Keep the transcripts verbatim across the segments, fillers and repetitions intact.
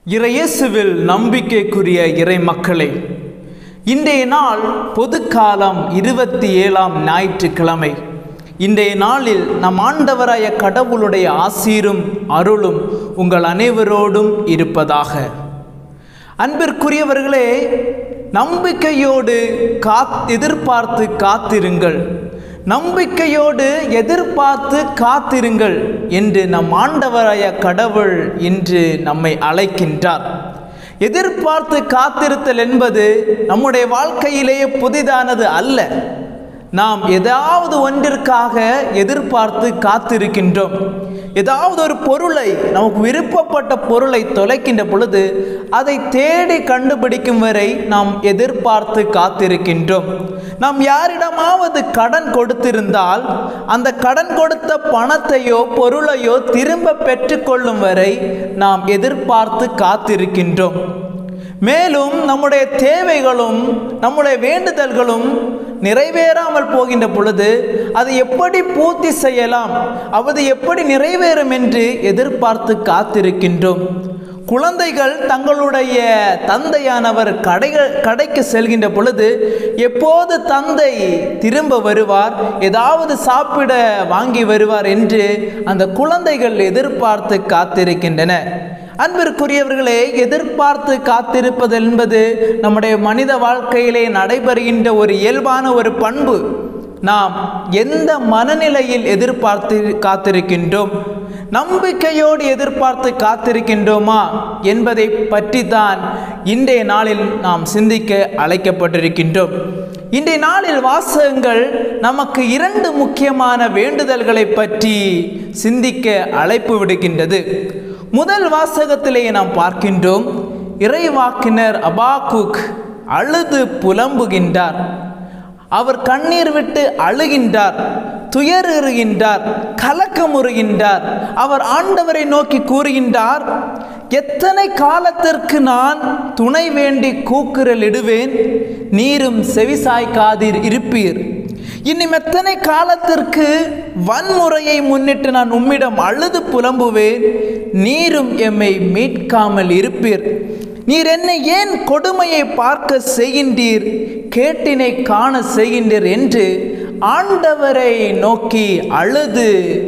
இறையேசுவில் நம்பிக்கைக்குரிய இறை மக்களே, இன்றைய நாள் பொதுக்காலம் இருபத்தி ஏழாம் ஞாயிற்றுக்கிழமை. இன்றைய நாளில் நம் ஆண்டவராய கடவுளுடைய ஆசீரும் அருளும் உங்கள் அனைவரோடும் இருப்பதாக. அன்பிற்குரியவர்களே, நம்பிக்கையோடு காத் எதிர்பார்த்து காத்திருங்கள், நம்பிக்கையோடு எதிர்பார்த்து காத்திருங்கள் என்று நம் ஆண்டவராய கடவுள் இன்று நம்மை அழைக்கின்றார். எதிர்பார்த்து காத்திருத்தல் என்பது நம்முடைய வாழ்க்கையிலேயே புதிதானது அல்ல. நாம் ஏதாவது ஒன்றிற்காக எதிர்பார்த்து காத்திருக்கின்றோம். ஏதாவது ஒரு பொருளை, நமக்கு விருப்பப்பட்ட பொருளை தொலைக்கின்ற பொழுது அதை தேடி கண்டுபிடிக்கும் வரை நாம் எதிர்பார்த்து காத்திருக்கின்றோம். நாம் யாரிடமாவது கடன் கொடுத்திருந்தால் அந்த கடன் கொடுத்த பணத்தையோ பொருளையோ திரும்ப பெற்றுக்கொள்ளும் வரை நாம் எதிர்பார்த்து காத்திருக்கின்றோம். மேலும் நம்முடைய தேவைகளும் நம்முடைய வேண்டுதல்களும் நிறைவேறாமல் போகின்ற பொழுது அதை எப்படி பூர்த்தி செய்யலாம், அது எப்படி நிறைவேறும் என்று எதிர்பார்த்து காத்திருக்கின்றோம். குழந்தைகள் தங்களுடைய தந்தையானவர் கடை கடைக்கு செல்கின்ற பொழுது எப்போது தந்தை திரும்ப வருவார், ஏதாவது சாப்பிட வாங்கி வருவார் என்று அந்த குழந்தைகள் எதிர்பார்த்து காத்திருக்கின்றன. அன்பிற்குரியவர்களே, எதிர்பார்த்து காத்திருப்பது என்பது நம்முடைய மனித வாழ்க்கையிலே நடைபெறுகின்ற ஒரு இயல்பான ஒரு பண்பு. நாம் எந்த மனநிலையில் எதிர்பார்த்து காத்திருக்கின்றோம், நம்பிக்கையோடு எதிர்பார்த்து காத்திருக்கின்றோமா என்பதை பற்றி தான் இன்றைய நாளில் நாம் சிந்திக்க அழைக்கப்பட்டிருக்கின்றோம். இன்றைய நாளில் வாசகங்கள் நமக்கு இரண்டு முக்கியமான வேண்டுதல்களை பற்றி சிந்திக்க அழைப்பு விடுகின்றது. முதல் வாசகத்திலேயே நாம் பார்க்கின்றோம், இறைவாக்கினர் அபாக்குக் அழுது புலம்புகின்றார். அவர் கண்ணீர் விட்டு அழுகின்றார், துயருகின்றார், கலக்கமுறுகின்றார். அவர் ஆண்டவரை நோக்கி கூறுகின்றார், எத்தனை காலத்திற்கு நான் துணை வேண்டி கூக்குரல் இடுவேன், நீரும் செவிசாய்க்காதீர் இருப்பீர். இன்னும் எத்தனை காலத்திற்கு வன்முறையை முன்னிட்டு நான் உம்மிடம் அழுது புலம்புவேன், நீரும் எம்மை மீட்காமல் இருப்பீர். நீர் என்னை ஏன் கொடுமையை பார்க்க செய்கின்றீர், கேட்டினை காண செய்கின்றீர் என்று ஆண்டவரை நோக்கி அழுது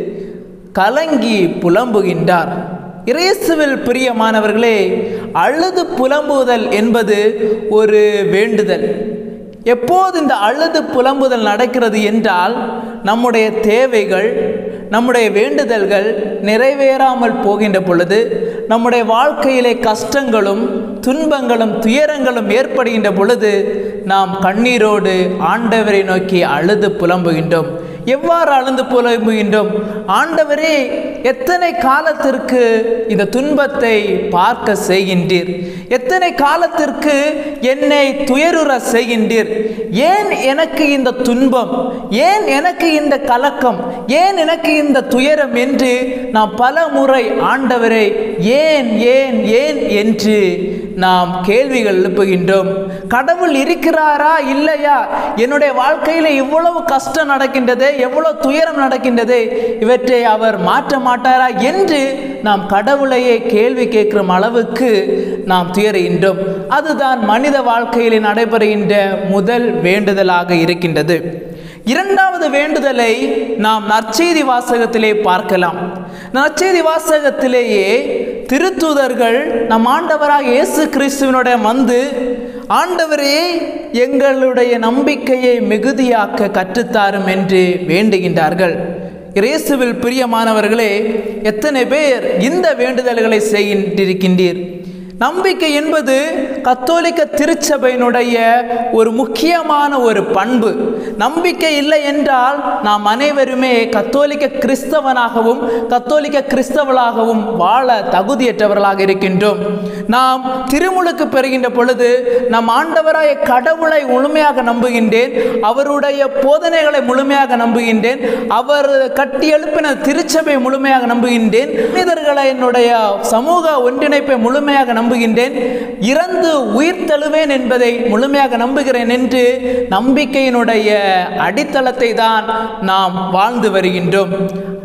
கலங்கி புலம்புகின்றார். இயேசுவில் பிரியமானவர்களே, அழுது புலம்புதல் என்பது ஒரு வேண்டுதல். எப்போது இந்த அழுது புலம்புதல் நடக்கிறது என்றால், நம்முடைய தேவைகள், நம்முடைய வேண்டுதல்கள் நிறைவேறாமல் போகின்ற பொழுது, நம்முடைய வாழ்க்கையிலே கஷ்டங்களும் துன்பங்களும் துயரங்களும் ஏற்படுகின்ற பொழுது நாம் கண்ணீரோடு ஆண்டவரை நோக்கி அழுது புலம்புகின்றோம். எவ்வாறு அழுது புலம்புகின்றோம்? ஆண்டவரே, எத்தனை காலத்திற்கு இந்த துன்பத்தை பார்க்க செய்கின்றீர், எத்தனை காலத்திற்கு என்னை துயருற செய்கின்றீர், ஏன் எனக்கு இந்த துன்பம், ஏன் எனக்கு இந்த கலக்கம், ஏன் எனக்கு இந்த துயரம் என்று நாம் பல முறை ஆண்டவரை ஏன் ஏன் ஏன் என்று நாம் கேள்விகள் எழுப்புகின்றோம். கடவுள் இருக்கிறாரா இல்லையா, என்னுடைய வாழ்க்கையில் இவ்வளவு கஷ்டம் நடக்கின்றது, எவ்வளவு துயரம் நடக்கின்றது, இவற்றை அவர் மாற்ற மாட்டாரா என்று நாம் கடவுளையே கேள்வி கேட்கிற அளவுக்கு நாம் துயறுகின்றோம். அதுதான் மனித வாழ்க்கையில் நடைபெறுகின்ற முதல் வேண்டுதலாக இருக்கின்றது. இரண்டாவது வேண்டுதலை நாம் நற்செய்தி வாசகத்திலே பார்க்கலாம். நற்செய்தி வாசகத்திலேயே திருத்தூதர்கள் நம் ஆண்டவராக இயேசு கிறிஸ்துவினுடைய வந்து, ஆண்டவரே, எங்களுடைய நம்பிக்கையை மிகுதியாக்க கற்றுத்தாரும் என்று வேண்டுகின்றார்கள். இயேசுவில் பிரியமானவர்களே, எத்தனை பேர் இந்த வேண்டுதல்களை செய்கின்றிருக்கின்றீர்? நம்பிக்கை என்பது கத்தோலிக்க திருச்சபையினுடைய ஒரு முக்கியமான ஒரு பண்பு. நம்பிக்கை இல்லை என்றால் நாம் அனைவருமே கத்தோலிக்க கிறிஸ்தவனாகவும் கத்தோலிக்க கிறிஸ்தவளாகவும் வாழ தகுதியற்றவர்களாக இருக்கின்றோம். நாம் திருமுழுக்கு பெறுகின்ற பொழுது நம் ஆண்டவராய கடவுளை முழுமையாக நம்புகின்றேன், அவருடைய போதனைகளை முழுமையாக நம்புகின்றேன், அவர் கட்டி எழுப்பின திருச்சபை முழுமையாக நம்புகின்றேன், மனிதர்களை என்னுடைய சமூக ஒன்றிணைப்பை முழுமையாக நம்புகின்றேன், இறந்து உயிர் தழுவேன் என்பதை முழுமையாக நம்புகிறேன் என்று நம்பிக்கையினுடைய அடித்தளத்தை தான் நாம் வாழ்ந்து வருகின்றோம்.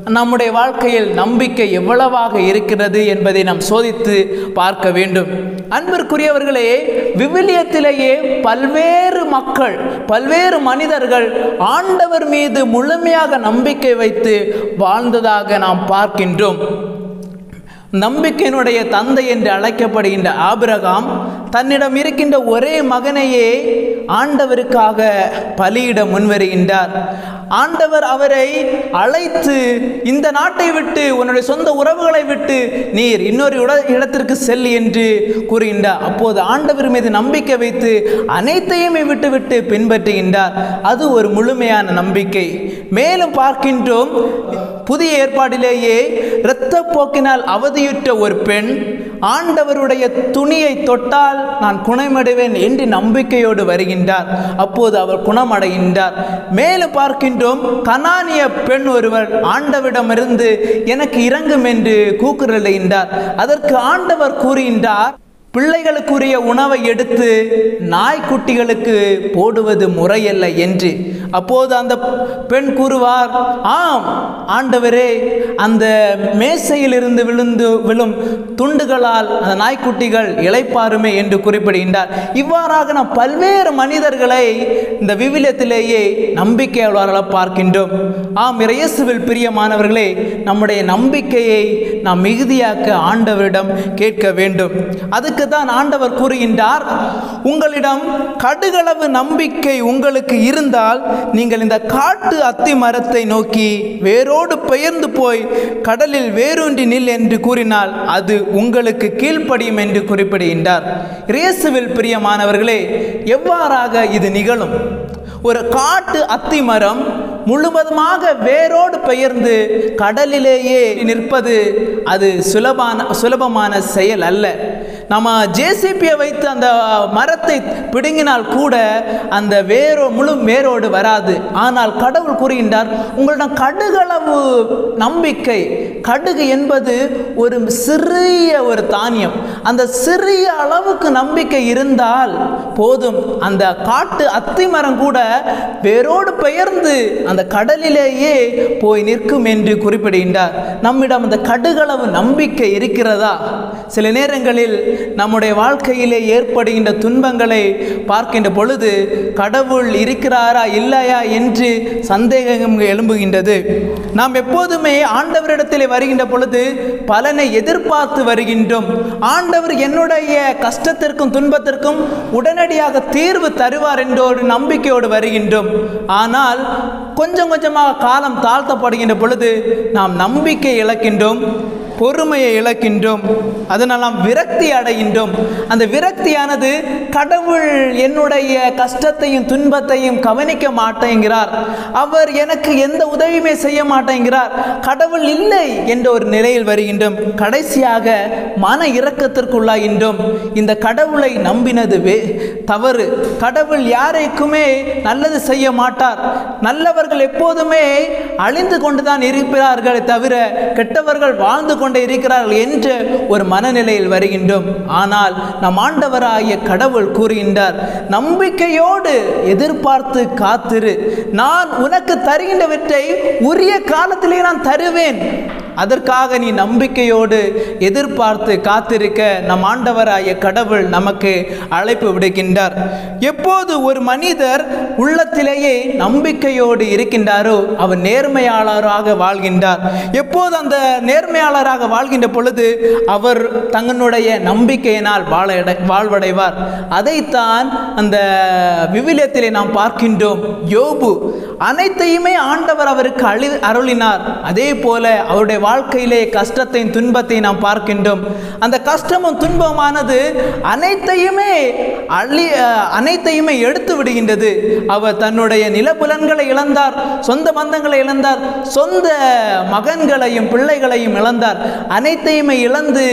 நம்முடைய வாழ்க்கையில் நம்பிக்கை எவ்வளவாக இருக்கிறது என்பதை நாம் சோதித்து பார்க்க வேண்டும். அன்பிற்குரியவர்களே, விவிலியத்திலேயே பல்வேறு மக்கள், பல்வேறு மனிதர்கள் ஆண்டவர் மீது முழுமையாக நம்பிக்கை வைத்து வாழ்ந்ததாக நாம் பார்க்கின்றோம். நம்பிக்கையினுடைய தந்தை என்று அழைக்கப்படுகின்ற ஆபிரகாம் தன்னிடம் இருக்கின்ற ஒரே மகனையே ஆண்டவருக்காக பலியிட முன்வருகின்றார். ஆண்டவர் அவரை அழைத்து, இந்த நாட்டை விட்டு, உன்னுடைய சொந்த உறவுகளை விட்டு நீர் இன்னொரு இடத்திற்கு செல் என்று கூறுகின்றார். அப்போது ஆண்டவர் மீது நம்பிக்கை வைத்து அனைத்தையுமே விட்டுவிட்டு பின்பற்றுகின்றார். அது ஒரு முழுமையான நம்பிக்கை. மேலும் பார்க்கின்றோம், புதிய ஏற்பாடிலேயே இரத்த போக்கினால் அவதியுற்ற ஒரு பெண் ஆண்டவருடைய துணியை தொட்டால் நான் குணமடைவேன் என்று நம்பிக்கையோடு வருகின்றார். அப்போது அவர் குணமடைகின்றார். மேலும் பார்க்கின்றோம், கனானிய பெண் ஒருவர் ஆண்டவரிடமிருந்து எனக்கு இரங்கும் என்று கூக்குரலிடுகின்றார். அதற்கு ஆண்டவர் கூறுகின்றார், பிள்ளைகளுக்குரிய உணவை எடுத்து நாய்க்குட்டிகளுக்கு போடுவது முறையல்ல என்று. அப்போது அந்த பெண் கூறுவார், ஆம் ஆண்டவரே, அந்த மேசையிலிருந்து விழுந்து விழும் துண்டுகளால் அந்த நாய்க்குட்டிகள் இளைப்பாருமே என்று குறிப்பிடுகின்றார். இவ்வாறாக நாம் பல்வேறு மனிதர்களை இந்த விவிலியத்திலேயே நம்பிக்கையாளர்களாக பார்க்கின்றோம். ஆம், இயேசுவில் பிரியமானவர்களே, நம்முடைய நம்பிக்கையை நாம் மிகுதியாக்க ஆண்டவரிடம் கேட்க வேண்டும். அதுக்கு தான் ஆண்டவர் கூறுகின்றார், உங்களிடம் கடுகளவு நம்பிக்கை உங்களுக்கு இருந்தால் நீங்கள் இந்த காட்டு அத்தி மரத்தை நோக்கி வேரோடு பெயர்ந்து போய் கடலில் வேரூன்றி நில் என்று கூறினால் அது உங்களுக்கு கீழ்ப்படியும் என்று குறிப்பிடுகின்றார். இயேசுவில் பிரியமானவர்களே, எவ்வாறாக இது நிகழும்? ஒரு காட்டு அத்தி மரம் முழுவதுமாக வேரோடு பெயர்ந்து கடலிலேயே நிற்பது அது சுலபான சுலபமான செயல் அல்ல. நம்ம ஜேசிபியை வைத்து அந்த மரத்தை பிடுங்கினால் கூட அந்த வேரோ முழு வேரோடு வராது. ஆனால் கடவுள் கூறுகின்றார், உங்களிடம் கடுகளவு நம்பிக்கை. கடுகு என்பது ஒரு சிறிய ஒரு தானியம். அந்த சிறிய அளவுக்கு நம்பிக்கை இருந்தால் போதும், அந்த காட்டு அத்தி மரம் கூட வேரோடு பெயர்ந்து அந்த கடலிலேயே போய் நிற்கும் என்று குறிப்பிடுகின்றார். நம்மிடம் அந்த கடுகளவு நம்பிக்கை இருக்கிறதா? சில நேரங்களில் நம்முடைய வாழ்க்கையிலே ஏற்படுகின்ற துன்பங்களை பார்க்கின்ற பொழுது கடவுள் இருக்கிறாரா இல்லையா என்று சந்தேகம் எழும்புகின்றது. நாம் எப்போதுமே ஆண்டவரிடத்திலே வருகின்ற பொழுது பலனை எதிர்பார்த்து வருகின்றோம். ஆண்டவர் என்னுடைய கஷ்டத்திற்கும் துன்பத்திற்கும் உடனடியாக தீர்வு தருவார் என்ற ஒரு நம்பிக்கையோடு வருகின்றோம். ஆனால் கொஞ்சம் கொஞ்சமாக காலம் தாழ்த்தப்படுகின்ற பொழுது நாம் நம்பிக்கை இழக்கின்றோம், பொறுமையை இழக்கின்றோம். அதனால் நாம் விரக்தி அடைகின்றோம். அந்த விரக்தியானது கடவுள் என்னுடைய கஷ்டத்தையும் துன்பத்தையும் கவனிக்க மாட்டேங்கிறார், அவர் எனக்கு எந்த உதவியுமே செய்ய மாட்டேங்கிறார், கடவுள் இல்லை என்ற ஒரு நிலையில் வருகின்றோம். கடைசியாக மன இரக்கத்திற்குள்ளாகின்றோம். இந்த கடவுளை நம்பினது வே தவறு. கடவுள் யாருக்குமே நல்லது செய்ய மாட்டார். நல்லவர்கள் எப்போதுமே அழிந்து கொண்டுதான் இருக்கிறார்களே தவிர கெட்டவர்கள் வாழ்ந்து கொண்டு இருக்கிறார்கள் என்ற ஒரு மனநிலையில் வருகின்றோம். ஆனால் நம் ஆண்டவராகிய கடவுள் கூறுகின்றார், நம்பிக்கையோடு எதிர்பார்த்து காத்திரு, நான் உனக்கு தருகின்றவற்றை உரிய காலத்திலே நான் தருவேன். அதற்காக நீ நம்பிக்கையோடு எதிர்பார்த்து காத்திருக்க நம் ஆண்டவராகிய கடவுள் நமக்கு அழைப்பு விடுக்கின்றார். எப்போது ஒரு மனிதர் உள்ளத்திலேயே நம்பிக்கையோடு இருக்கின்றாரோ அவர் நேர்மையாளராக வாழ்கின்றார். எப்போது அந்த நேர்மையாளராக வாழ்கின்ற பொழுது அவர் தங்களுடைய நம்பிக்கையினால் வாழ வாழ்வடைவார். அதைத்தான் அந்த விவிலியத்திலே நாம் பார்க்கின்றோம். யோபு அனைத்தையுமே ஆண்டவர் அவருக்கு அழி அருளினார். அதே போல அவருடைய வாழ்க்கையிலே கஷ்டத்தையும் துன்பத்தையும் நாம் பார்க்கின்றோம். அந்த கஷ்டமும் துன்பமானது அனைத்தையுமே அழி அனைத்தையுமே எடுத்து விடுகின்றது. அவர் தன்னுடைய நிலப்புலன்களை இழந்தார், சொந்த பந்தங்களை இழந்தார், சொந்த மகன்களையும் பிள்ளைகளையும் இழந்தார். அனைத்தையுமே இழந்து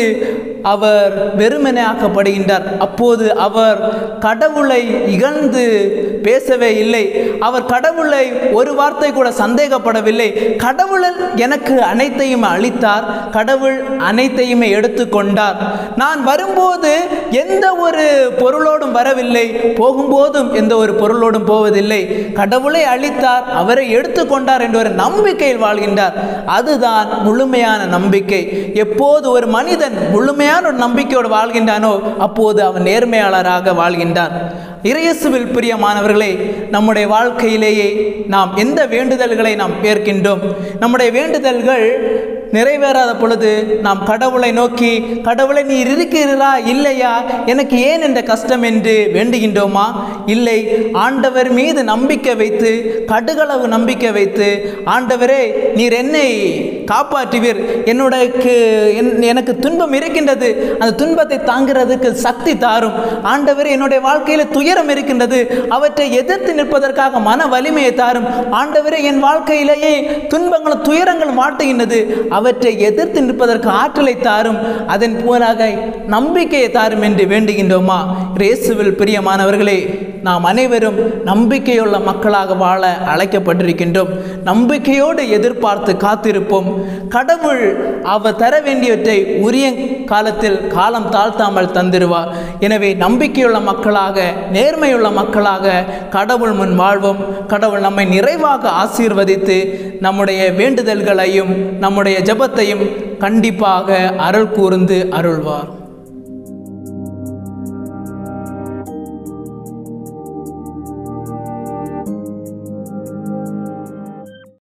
அவர் வெறுமனையாக்கப்படுகின்றார். அப்போது அவர் கடவுளை இகழ்ந்து பேசவே இல்லை. அவர் கடவுளை ஒரு வார்த்தை கூட சந்தேகப்படவில்லை. கடவுள் எனக்கு அனைத்தையும் அனைத்தையும் அளித்தார், கடவுள் அனைத்தையுமே எடுத்துக்கொண்டார். நான் வரும்போது எந்த ஒரு பொருளோடும் வரவில்லை, போகும்போதும் எந்த ஒரு பொருளோடும் போவதில்லை. கடவுளை அளித்தார், அவரை எடுத்துக்கொண்டார் என்ற ஒரு நம்பிக்கையில் வாழ்கின்றார். அதுதான் முழுமையான நம்பிக்கை. எப்போது ஒரு மனிதன் முழுமையான ஒரு நம்பிக்கையோடு வாழ்கின்றானோ அப்போது அவன் நேர்மையாளராக வாழ்கின்றார். இயேசுவில் பிரியமானவர்களே, நம்முடைய வாழ்க்கையிலேயே நாம் எந்த வேண்டுதல்களை நாம் ஏற்கின்றோம்? நம்முடைய வேண்டுதல்கள் நிறைவேறாத பொழுது நாம் கடவுளை நோக்கி, கடவுளை நீர் இருக்கிறீரா இல்லையா, எனக்கு ஏன் இந்த கஷ்டம் என்று வேண்டுகின்றோமா? இல்லை, ஆண்டவர் மீது நம்பிக்கை வைத்து, கடுகளவு நம்பிக்கை வைத்து, ஆண்டவரே நீர் என்னை காப்பாற்றுவீர், என்னுடைய எனக்கு துன்பம் இருக்கின்றது, அந்த துன்பத்தை தாங்கிறதுக்கு சக்தி தாரும். ஆண்டவரே என்னுடைய வாழ்க்கையில் துயரம் இருக்கின்றது, அவற்றை எதிர்த்து நிற்பதற்காக மன வலிமையை தாரும். ஆண்டவரே என் வாழ்க்கையிலேயே துன்பங்களும் துயரங்களும் மாட்டுகின்றது, அவற்றை எதிர்த்து நிற்பதற்கு ஆற்றலை தாரும், அதன் மூலமாக நம்பிக்கையை தாரும் என்று வேண்டுகின்றோமா? இயேசுவில் பிரியமானவர்களே, நாம் அனைவரும் நம்பிக்கையுள்ள மக்களாக வாழ அழைக்கப்பட்டிருக்கின்றோம். நம்பிக்கையோடு எதிர்பார்த்து காத்திருப்போம். கடவுள் அவர் தர வேண்டியவற்றை உரிய காலத்தில் காலம் தாழ்த்தாமல் தந்திருவார். எனவே நம்பிக்கையுள்ள மக்களாக, நேர்மையுள்ள மக்களாக கடவுள் முன் வாழ்வோம். கடவுள் நம்மை நிறைவாக ஆசீர்வதித்து நம்முடைய வேண்டுதல்களையும் நம்முடைய ஜெபத்தையும் கண்டிப்பாக அருள் கூர்ந்து அருள்வார்.